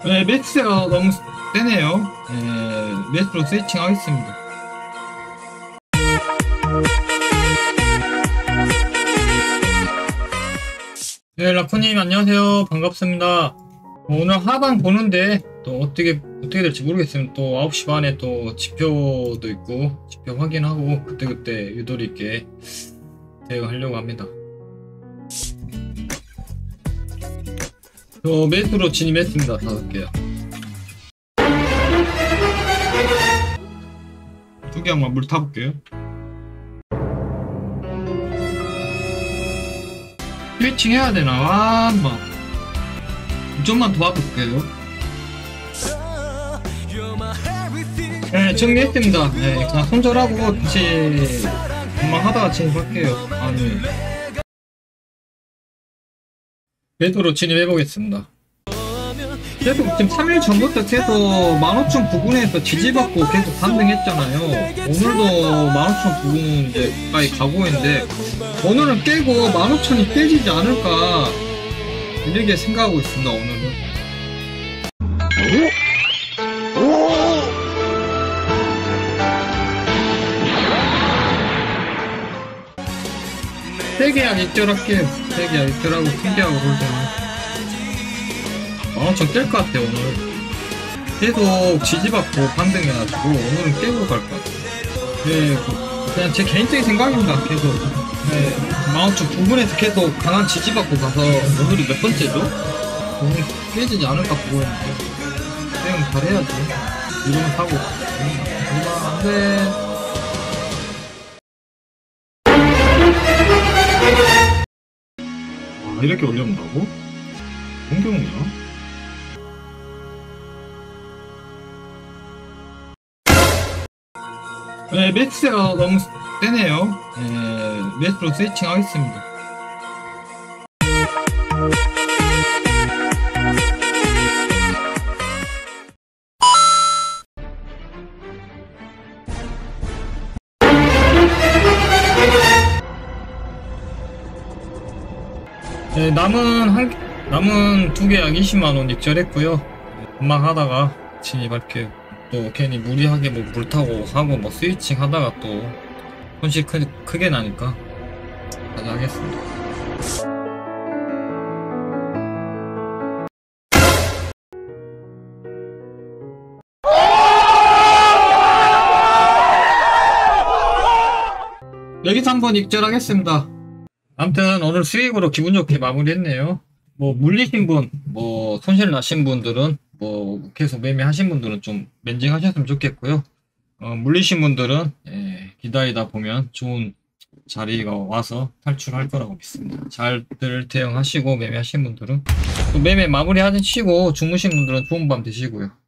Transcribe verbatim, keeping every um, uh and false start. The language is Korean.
네, 매트가 너무 세네요. 네, 매트로 스위칭 하겠습니다. 네, 라코님 안녕하세요. 반갑습니다. 오늘 하방 보는데 또 어떻게 어떻게 될지 모르겠으면 또 아홉 시 반에 또 지표도 있고 지표 확인하고 그때그때 유도리 있게 대응하려고 합니다. 저 매수로 진입했습니다. 다섯 개요. 두 개 한번 물 타볼게요. 스위칭 해야 되나? 와, 막 좀만 도와볼게요. 네, 정리했습니다. 네, 그냥 손절하고 다시 금방 하다가 진입할게요. 아니, 매도로 진입해보겠습니다. 계속 지금 삼 일 전부터 계속 만 오천 부근에서 지지받고 계속 반등했잖아요. 오늘도 만 오천 부근 이제까지 가고 있는데 오늘은 깨고 만 오천이 깨지지 않을까 이렇게 생각하고 있습니다. 오늘은 세계약 입절할게요. 세계약 입절하고 튕겨하고 그러잖아. 만 오천 깰 것 같아요. 오늘 계속 지지받고 반등해가지고 오늘은 깨고 갈 것 같아요. 네, 그냥 제 개인적인 생각입니다. 계속 네, 만 오천 부근에서 계속 강한 지지받고 가서 오늘이 몇 번째죠? 오늘 깨지지 않을까 보고 있는데 대응 잘해야지. 이러면 사고 이러면 안돼. 아, 이렇게 올려온다고? 공경이야? 네, 매트가 너무 세네요. 네, 매트로 스위칭 하겠습니다. 네, 남은 한, 남은 두 계약 이십만 원 입절했고요. 금방 하다가 진입할게요. 또 괜히 무리하게 뭐 물 타고 하고 뭐 스위칭 하다가 또 손실 크, 크게 나니까 다시 하겠습니다. 여기서 한번 입절하겠습니다. 아무튼 오늘 수익으로 기분 좋게 마무리했네요. 뭐 물리신 분, 뭐 손실 나신 분들은 뭐 계속 매매하신 분들은 좀 멘징하셨으면 좋겠고요. 어, 물리신 분들은 예, 기다리다 보면 좋은 자리가 와서 탈출할 거라고 믿습니다. 잘들 대응하시고 매매하신 분들은 또 매매 마무리 하시고 주무신 분들은 좋은 밤 되시고요.